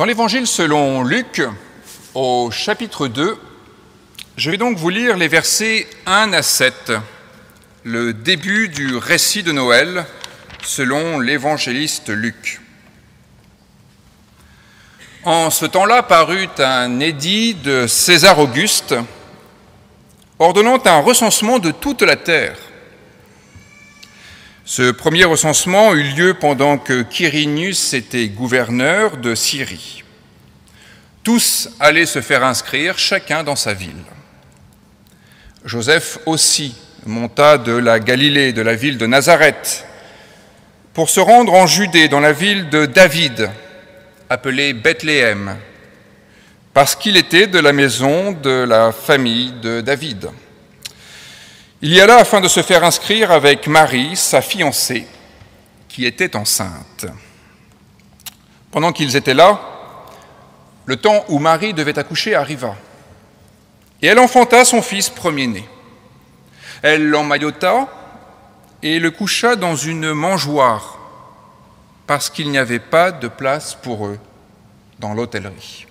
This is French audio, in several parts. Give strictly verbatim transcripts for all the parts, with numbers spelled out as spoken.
Dans l'Évangile selon Luc, au chapitre deux, je vais donc vous lire les versets un à sept, le début du récit de Noël selon l'évangéliste Luc. En ce temps-là parut un édit de César Auguste ordonnant un recensement de toute la terre. Ce premier recensement eut lieu pendant que Quirinius était gouverneur de Syrie. Tous allaient se faire inscrire, chacun dans sa ville. Joseph aussi monta de la Galilée, de la ville de Nazareth, pour se rendre en Judée, dans la ville de David, appelée Bethléem, parce qu'il était de la maison de la famille de David. Il y alla afin de se faire inscrire avec Marie, sa fiancée, qui était enceinte. Pendant qu'ils étaient là, le temps où Marie devait accoucher arriva, et elle enfanta son fils premier-né. Elle l'emmaillota et le coucha dans une mangeoire, parce qu'il n'y avait pas de place pour eux dans l'hôtellerie.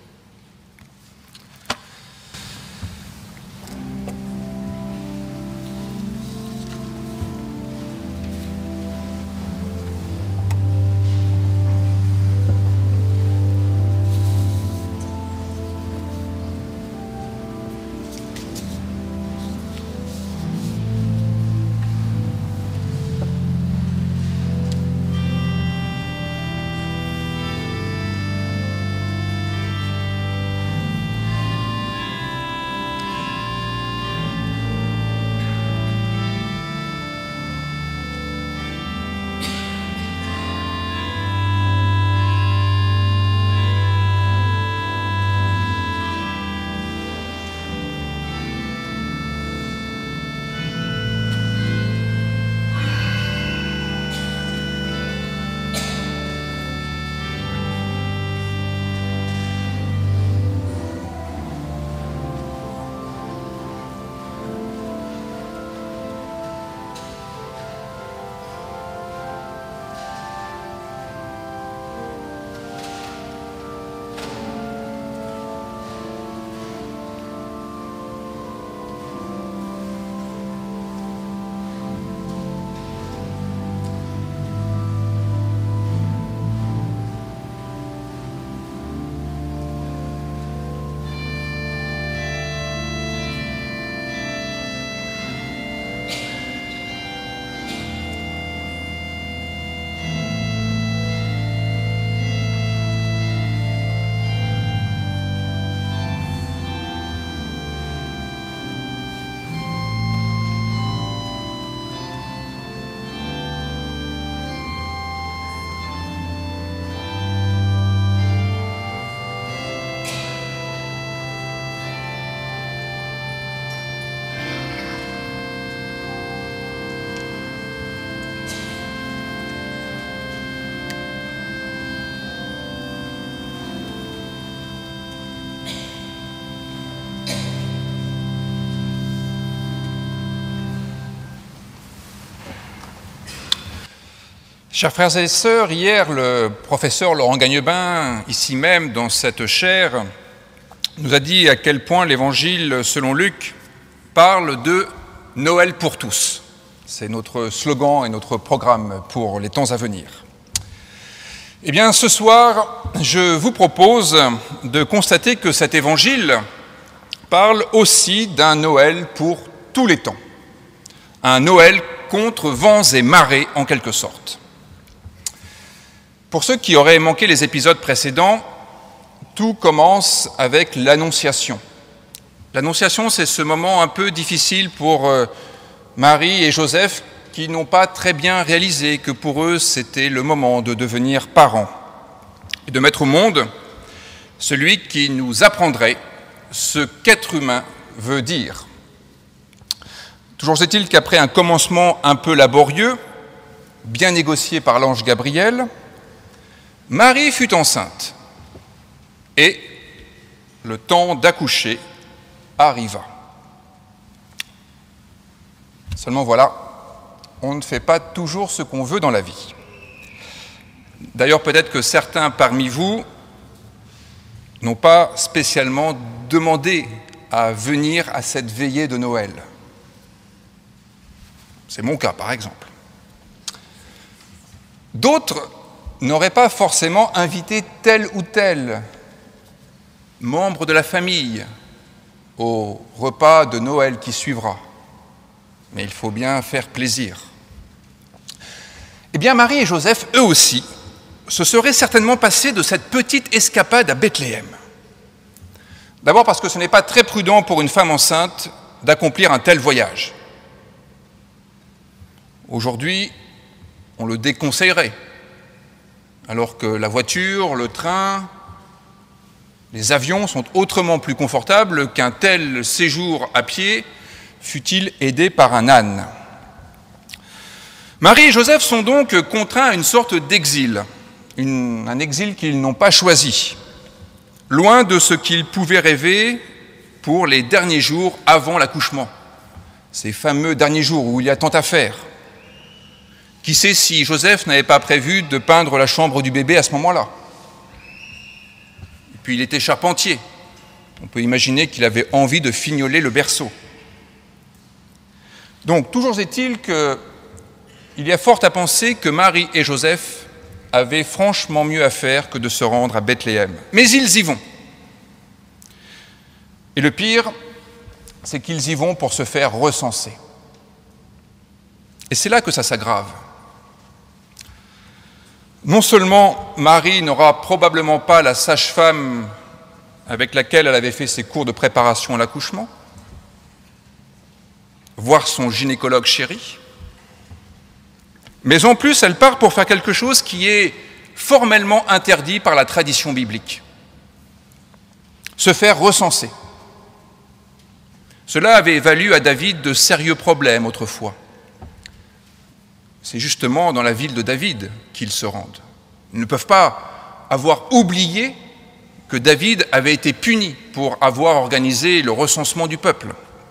Chers frères et sœurs, hier, le professeur Laurent Gagnebin, ici même dans cette chaire, nous a dit à quel point l'Évangile selon Luc parle de Noël pour tous. C'est notre slogan et notre programme pour les temps à venir. Eh bien, ce soir, je vous propose de constater que cet Évangile parle aussi d'un Noël pour tous les temps. Un Noël contre vents et marées, en quelque sorte. Pour ceux qui auraient manqué les épisodes précédents, tout commence avec l'Annonciation. L'Annonciation, c'est ce moment un peu difficile pour Marie et Joseph qui n'ont pas très bien réalisé que pour eux, c'était le moment de devenir parents et de mettre au monde celui qui nous apprendrait ce qu'être humain veut dire. Toujours est-il qu'après un commencement un peu laborieux, bien négocié par l'ange Gabriel, Marie fut enceinte et le temps d'accoucher arriva. Seulement voilà, on ne fait pas toujours ce qu'on veut dans la vie. D'ailleurs, peut-être que certains parmi vous n'ont pas spécialement demandé à venir à cette veillée de Noël. C'est mon cas, par exemple. D'autres n'auraient pas forcément invité tel ou tel membre de la famille au repas de Noël qui suivra. Mais il faut bien faire plaisir. Eh bien, Marie et Joseph, eux aussi, se seraient certainement passés de cette petite escapade à Bethléem. D'abord parce que ce n'est pas très prudent pour une femme enceinte d'accomplir un tel voyage. Aujourd'hui, on le déconseillerait, alors que la voiture, le train, les avions sont autrement plus confortables qu'un tel séjour à pied, fût-il aidé par un âne. Marie et Joseph sont donc contraints à une sorte d'exil, une, un exil qu'ils n'ont pas choisi, loin de ce qu'ils pouvaient rêver pour les derniers jours avant l'accouchement, ces fameux derniers jours où il y a tant à faire. Qui sait si Joseph n'avait pas prévu de peindre la chambre du bébé à ce moment-là? Et puis il était charpentier. On peut imaginer qu'il avait envie de fignoler le berceau. Donc, toujours est-il qu'il y a fort à penser que Marie et Joseph avaient franchement mieux à faire que de se rendre à Bethléem. Mais ils y vont. Et le pire, c'est qu'ils y vont pour se faire recenser. Et c'est là que ça s'aggrave. Non seulement Marie n'aura probablement pas la sage-femme avec laquelle elle avait fait ses cours de préparation à l'accouchement, voire son gynécologue chéri, mais en plus elle part pour faire quelque chose qui est formellement interdit par la tradition biblique. Se faire recenser. Cela avait valu à David de sérieux problèmes autrefois. C'est justement dans la ville de David qu'ils se rendent. Ils ne peuvent pas avoir oublié que David avait été puni pour avoir organisé le recensement du peuple.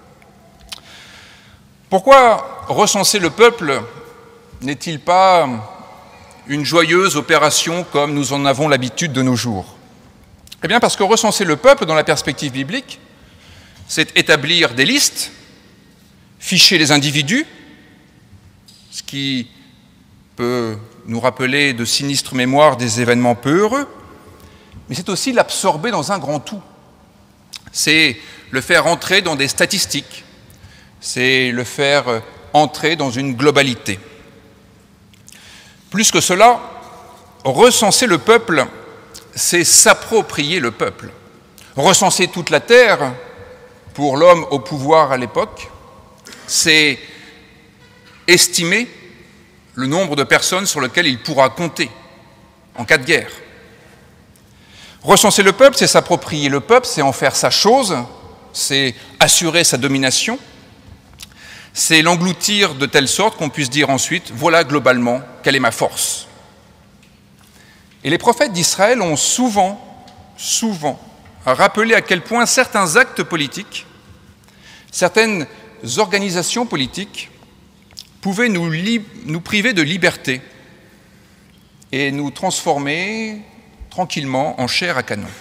Pourquoi recenser le peuple n'est-il pas une joyeuse opération comme nous en avons l'habitude de nos jours? Eh bien parce que recenser le peuple dans la perspective biblique, c'est établir des listes, ficher les individus, ce qui peut nous rappeler de sinistres mémoires des événements peu heureux, mais c'est aussi l'absorber dans un grand tout. C'est le faire entrer dans des statistiques, c'est le faire entrer dans une globalité. Plus que cela, recenser le peuple, c'est s'approprier le peuple. Recenser toute la terre, pour l'homme au pouvoir à l'époque, c'est estimer le nombre de personnes sur lesquelles il pourra compter en cas de guerre. Recenser le peuple, c'est s'approprier le peuple, c'est en faire sa chose, c'est assurer sa domination, c'est l'engloutir de telle sorte qu'on puisse dire ensuite, voilà globalement quelle est ma force. Et les prophètes d'Israël ont souvent, souvent rappelé à quel point certains actes politiques, certaines organisations politiques pouvaient nous, li- nous priver de liberté et nous transformer tranquillement en chair à canon.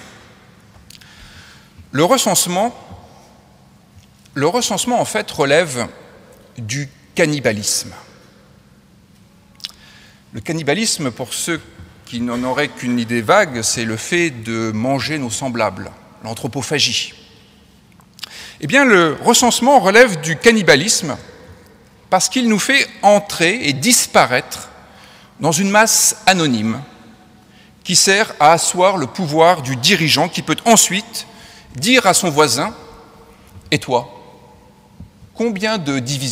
Le recensement, le recensement en fait relève du cannibalisme. Le cannibalisme, pour ceux qui n'en auraient qu'une idée vague, c'est le fait de manger nos semblables, l'anthropophagie. Eh bien, le recensement relève du cannibalisme parce qu'il nous fait entrer et disparaître dans une masse anonyme qui sert à asseoir le pouvoir du dirigeant qui peut ensuite dire à son voisin « Et toi, combien de divisions ?»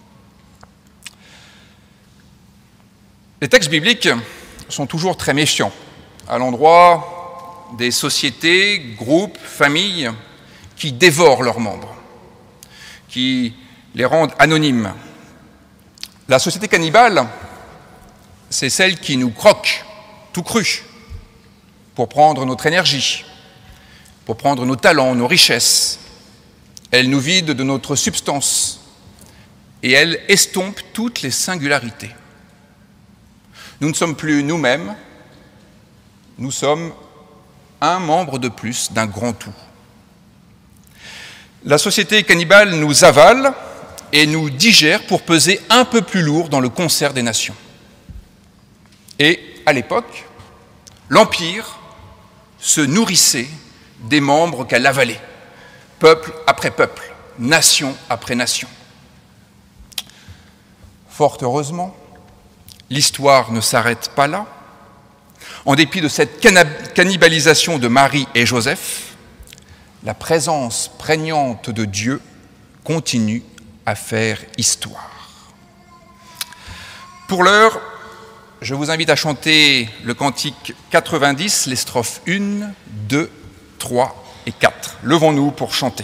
Les textes bibliques sont toujours très méfiants à l'endroit des sociétés, groupes, familles qui dévorent leurs membres, qui les rendent anonymes. La société cannibale, c'est celle qui nous croque tout cru pour prendre notre énergie, pour prendre nos talents, nos richesses. Elle nous vide de notre substance et elle estompe toutes les singularités. Nous ne sommes plus nous-mêmes, nous sommes un membre de plus d'un grand tout. La société cannibale nous avale et nous digère pour peser un peu plus lourd dans le concert des nations. Et à l'époque, l'Empire se nourrissait des membres qu'elle avalait, peuple après peuple, nation après nation. Fort heureusement, l'histoire ne s'arrête pas là. En dépit de cette cannibalisation de Marie et Joseph, la présence prégnante de Dieu continue à faire histoire. Pour l'heure, je vous invite à chanter le cantique quatre-vingt-dix, les strophes un, deux, trois et quatre. Levons-nous pour chanter.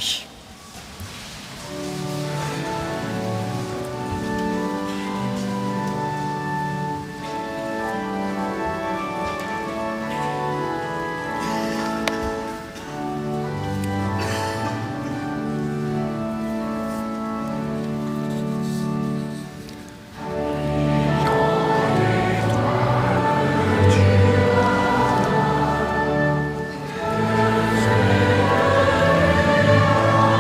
Amen.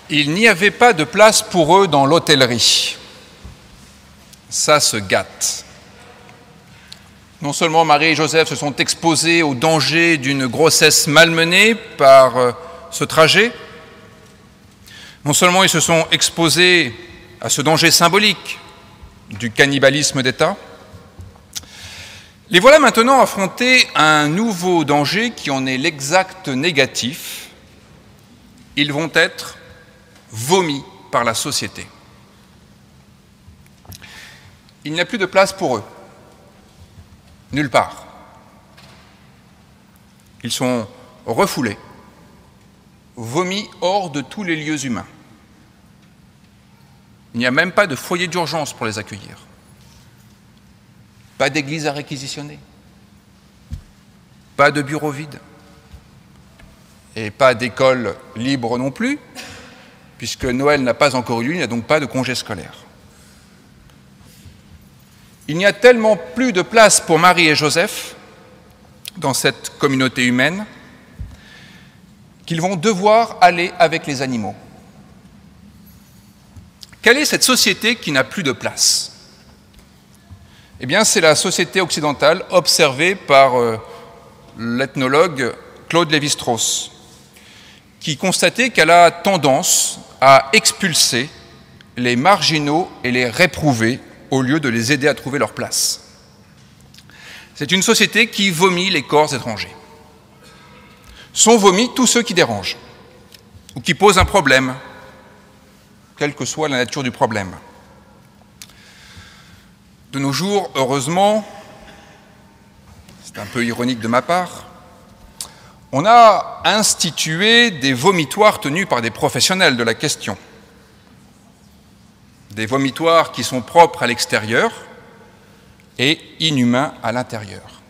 Il n'y avait pas de place pour eux dans l'hôtellerie. Ça se gâte. Non seulement Marie et Joseph se sont exposés au danger d'une grossesse malmenée par ce trajet, non seulement ils se sont exposés à ce danger symbolique du cannibalisme d'État, les voilà maintenant affrontés à un nouveau danger qui en est l'exact négatif. Ils vont être vomis par la société. Il n'y a plus de place pour eux, nulle part. Ils sont refoulés, vomis hors de tous les lieux humains. Il n'y a même pas de foyer d'urgence pour les accueillir. Pas d'église à réquisitionner, pas de bureau vide, et pas d'école libre non plus, puisque Noël n'a pas encore eu lieu, il n'y a donc pas de congé scolaire. Il n'y a tellement plus de place pour Marie et Joseph dans cette communauté humaine qu'ils vont devoir aller avec les animaux. Quelle est cette société qui n'a plus de place ? Eh bien, c'est la société occidentale observée par euh, l'ethnologue Claude Lévi-Strauss, qui constatait qu'elle a tendance à expulser les marginaux et les réprouvés au lieu de les aider à trouver leur place. C'est une société qui vomit les corps étrangers. Sont vomis tous ceux qui dérangent ou qui posent un problème, quelle que soit la nature du problème. De nos jours, heureusement, c'est un peu ironique de ma part, on a institué des vomitoires tenus par des professionnels de la question. Des vomitoires qui sont propres à l'extérieur et inhumains à l'intérieur.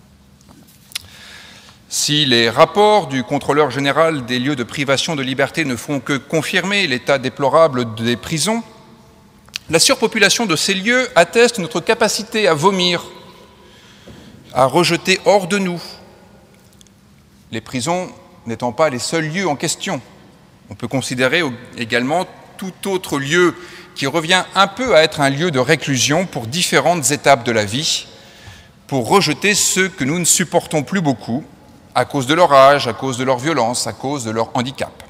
Si les rapports du contrôleur général des lieux de privation de liberté ne font que confirmer l'état déplorable des prisons, la surpopulation de ces lieux atteste notre capacité à vomir, à rejeter hors de nous. Les prisons n'étant pas les seuls lieux en question. On peut considérer également tout autre lieu qui revient un peu à être un lieu de réclusion pour différentes étapes de la vie, pour rejeter ceux que nous ne supportons plus beaucoup, à cause de leur âge, à cause de leur violence, à cause de leur handicap.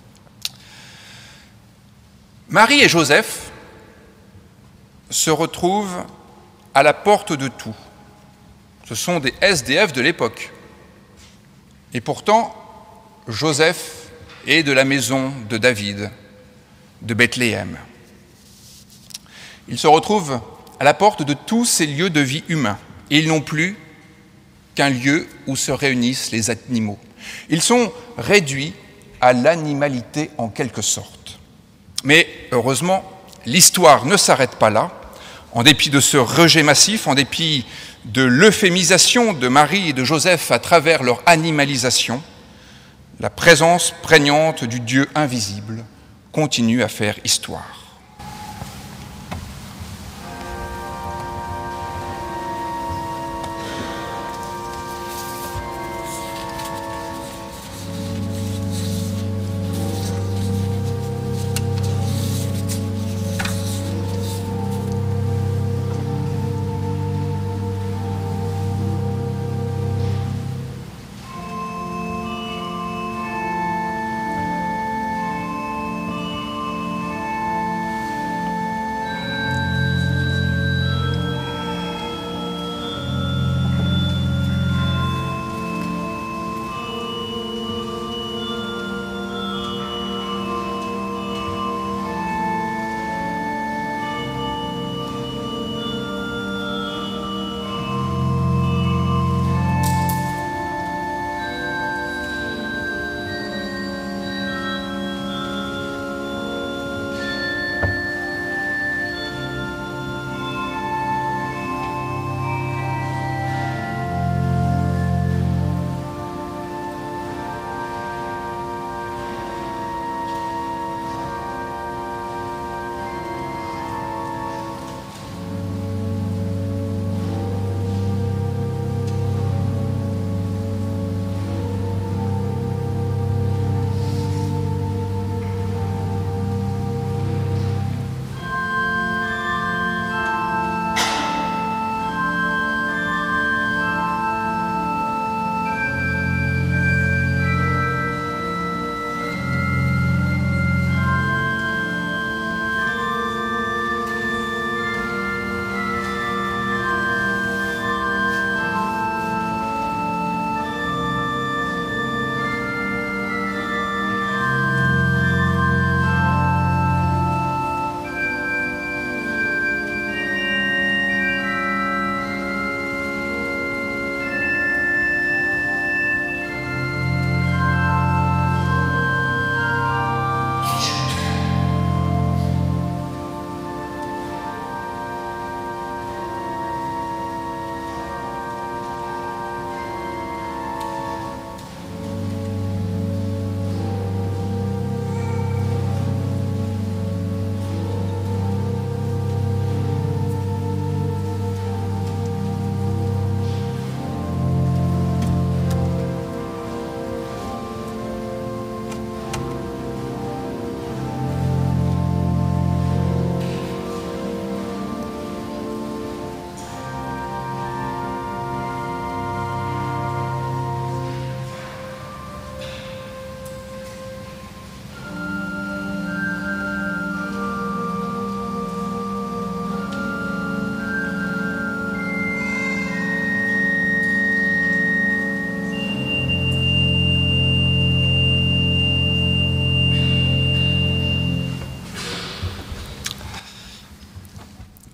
Marie et Joseph se retrouvent à la porte de tout. Ce sont des S D F de l'époque. Et pourtant, Joseph est de la maison de David, de Bethléem. Ils se retrouvent à la porte de tous ces lieux de vie humains. Et ils n'ont plus qu'un lieu où se réunissent les animaux. Ils sont réduits à l'animalité en quelque sorte. Mais heureusement, l'histoire ne s'arrête pas là. En dépit de ce rejet massif, en dépit de l'euphémisation de Marie et de Joseph à travers leur animalisation, la présence prégnante du Dieu invisible continue à faire histoire.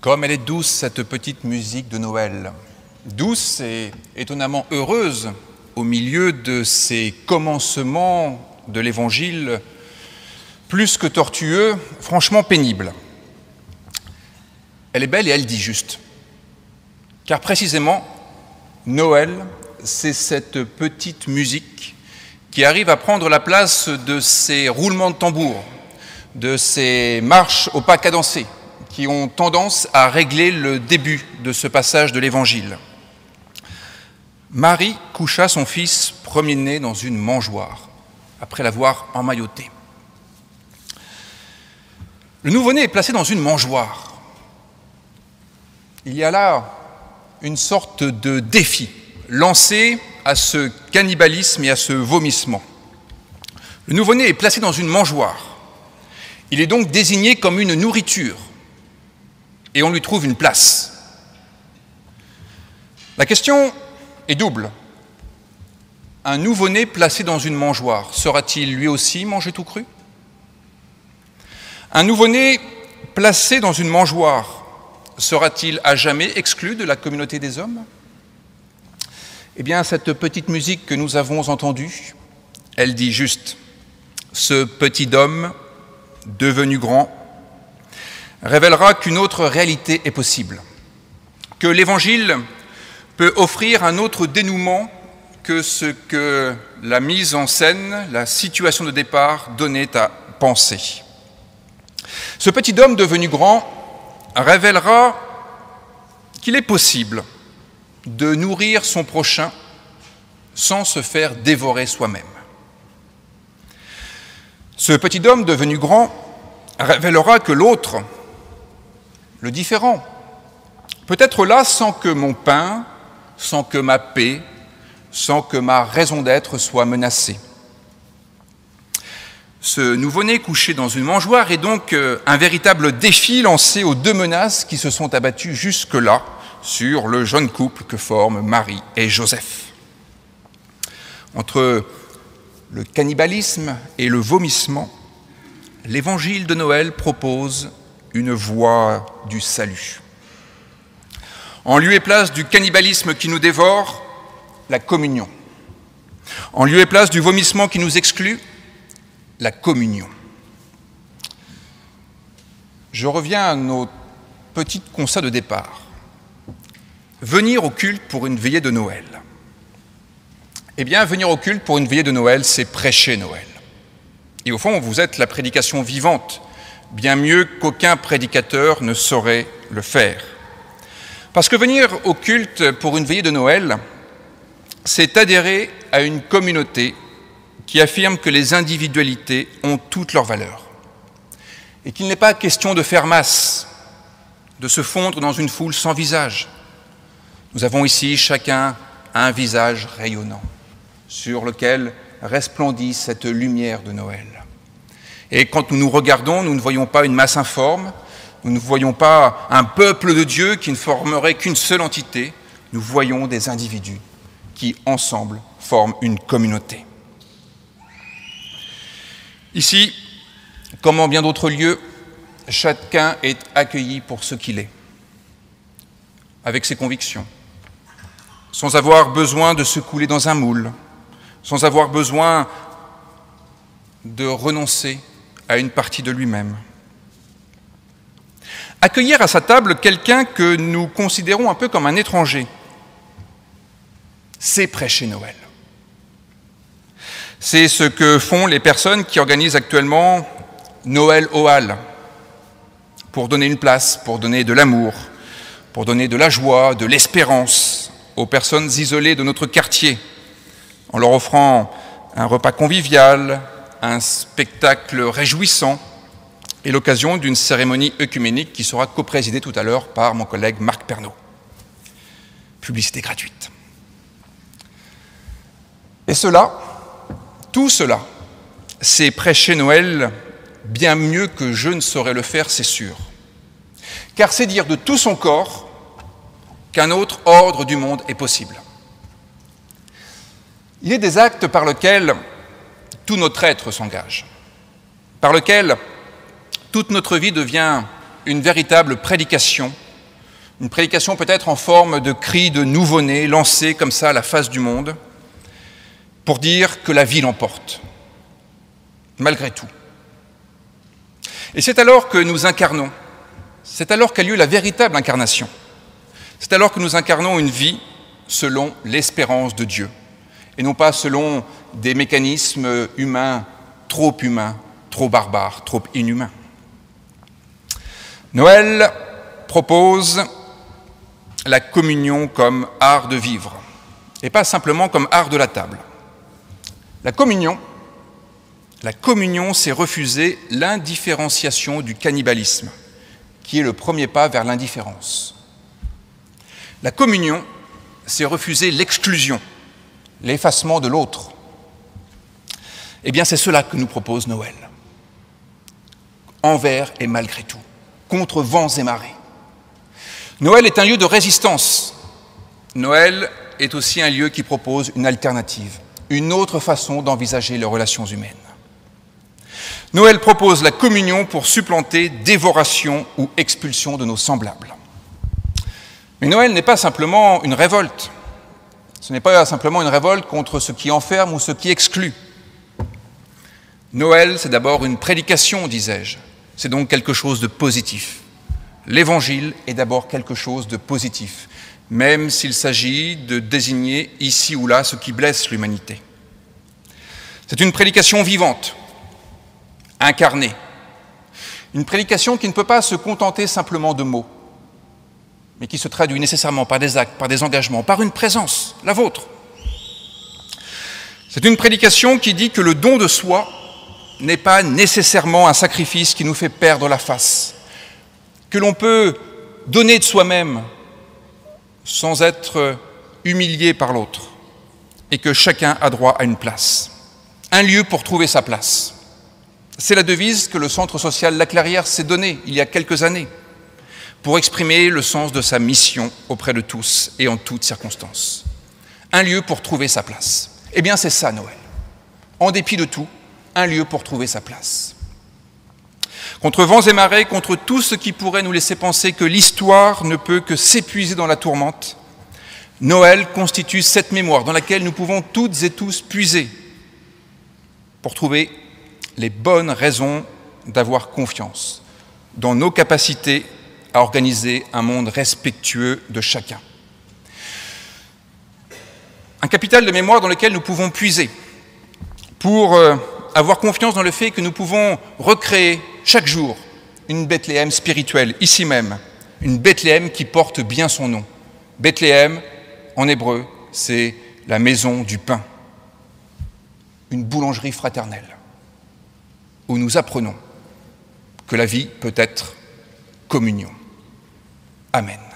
Comme elle est douce, cette petite musique de Noël. Douce et étonnamment heureuse au milieu de ces commencements de l'Évangile, plus que tortueux, franchement pénibles. Elle est belle et elle dit juste. Car précisément, Noël, c'est cette petite musique qui arrive à prendre la place de ces roulements de tambour, de ces marches au pas cadencé, qui ont tendance à régler le début de ce passage de l'Évangile. Marie coucha son fils premier-né dans une mangeoire, après l'avoir emmailloté. Le nouveau-né est placé dans une mangeoire. Il y a là une sorte de défi lancé à ce cannibalisme et à ce vomissement. Le nouveau-né est placé dans une mangeoire. Il est donc désigné comme une nourriture et on lui trouve une place. La question est double. Un nouveau-né placé dans une mangeoire, sera-t-il lui aussi mangé tout cru ? Un nouveau-né placé dans une mangeoire, sera-t-il à jamais exclu de la communauté des hommes ? Eh bien, cette petite musique que nous avons entendue, elle dit juste « Ce petit homme, devenu grand, révélera qu'une autre réalité est possible, que l'Évangile peut offrir un autre dénouement que ce que la mise en scène, la situation de départ donnait à penser. Ce petit homme devenu grand révélera qu'il est possible de nourrir son prochain sans se faire dévorer soi-même. Ce petit homme devenu grand révélera que l'autre, le différent, peut être là sans que mon pain, sans que ma paix, sans que ma raison d'être soit menacée. Ce nouveau-né couché dans une mangeoire est donc un véritable défi lancé aux deux menaces qui se sont abattues jusque-là sur le jeune couple que forment Marie et Joseph. Entre le cannibalisme et le vomissement, l'Évangile de Noël propose une voie du salut. En lieu et place du cannibalisme qui nous dévore, la communion. En lieu et place du vomissement qui nous exclut, la communion. Je reviens à nos petits constats de départ. Venir au culte pour une veillée de Noël. Eh bien, venir au culte pour une veillée de Noël, c'est prêcher Noël. Et au fond, vous êtes la prédication vivante, bien mieux qu'aucun prédicateur ne saurait le faire. Parce que venir au culte pour une veillée de Noël, c'est adhérer à une communauté qui affirme que les individualités ont toute leur valeur et qu'il n'est pas question de faire masse, de se fondre dans une foule sans visage. Nous avons ici chacun un visage rayonnant sur lequel resplendit cette lumière de Noël. Et quand nous nous regardons, nous ne voyons pas une masse informe, nous ne voyons pas un peuple de Dieu qui ne formerait qu'une seule entité, nous voyons des individus qui, ensemble, forment une communauté. Ici, comme en bien d'autres lieux, chacun est accueilli pour ce qu'il est, avec ses convictions, sans avoir besoin de se couler dans un moule, sans avoir besoin de renoncer à une partie de lui-même. Accueillir à sa table quelqu'un que nous considérons un peu comme un étranger, c'est prêcher Noël. C'est ce que font les personnes qui organisent actuellement Noël aux Halles, pour donner une place, pour donner de l'amour, pour donner de la joie, de l'espérance aux personnes isolées de notre quartier, en leur offrant un repas convivial, un spectacle réjouissant et l'occasion d'une cérémonie œcuménique qui sera coprésidée tout à l'heure par mon collègue Marc Pernaut. Publicité gratuite. Et cela, tout cela, c'est prêcher Noël bien mieux que je ne saurais le faire, c'est sûr. Car c'est dire de tout son corps qu'un autre ordre du monde est possible. Il y a des actes par lesquels tout notre être s'engage, par lesquels toute notre vie devient une véritable prédication Une prédication peut-être en forme de cri de nouveau-né lancé comme ça à la face du monde pour dire que la vie l'emporte, malgré tout. Et c'est alors que nous incarnons, c'est alors qu'a lieu la véritable incarnation. C'est alors que nous incarnons une vie selon l'espérance de Dieu, et non pas selon des mécanismes humains, trop humains, trop barbares, trop inhumains. Noël propose la communion comme art de vivre, et pas simplement comme art de la table. La communion, la communion, c'est refuser l'indifférenciation du cannibalisme, qui est le premier pas vers l'indifférence. La communion, c'est refuser l'exclusion, l'effacement de l'autre. Eh bien, c'est cela que nous propose Noël. Envers et malgré tout, contre vents et marées. Noël est un lieu de résistance. Noël est aussi un lieu qui propose une alternative, une autre façon d'envisager les relations humaines. Noël propose la communion pour supplanter dévoration ou expulsion de nos semblables. Mais Noël n'est pas simplement une révolte. Ce n'est pas simplement une révolte contre ce qui enferme ou ce qui exclut. Noël, c'est d'abord une prédication, disais-je. C'est donc quelque chose de positif. L'Évangile est d'abord quelque chose de positif, même s'il s'agit de désigner ici ou là ce qui blesse l'humanité. C'est une prédication vivante, incarnée. Une prédication qui ne peut pas se contenter simplement de mots, mais qui se traduit nécessairement par des actes, par des engagements, par une présence, la vôtre. C'est une prédication qui dit que le don de soi n'est pas nécessairement un sacrifice qui nous fait perdre la face, que l'on peut donner de soi-même sans être humilié par l'autre, et que chacun a droit à une place, un lieu pour trouver sa place. C'est la devise que le Centre social La Clairière s'est donnée il y a quelques années pour exprimer le sens de sa mission auprès de tous et en toutes circonstances. Un lieu pour trouver sa place. Eh bien, c'est ça, Noël. En dépit de tout, un lieu pour trouver sa place. Contre vents et marées, contre tout ce qui pourrait nous laisser penser que l'histoire ne peut que s'épuiser dans la tourmente, Noël constitue cette mémoire dans laquelle nous pouvons toutes et tous puiser pour trouver les bonnes raisons d'avoir confiance dans nos capacités à organiser un monde respectueux de chacun. Un capital de mémoire dans lequel nous pouvons puiser pour euh, avoir confiance dans le fait que nous pouvons recréer chaque jour une Bethléem spirituelle, ici même, une Bethléem qui porte bien son nom. Bethléem, en hébreu, c'est la maison du pain, une boulangerie fraternelle, où nous apprenons que la vie peut être communion. Amen.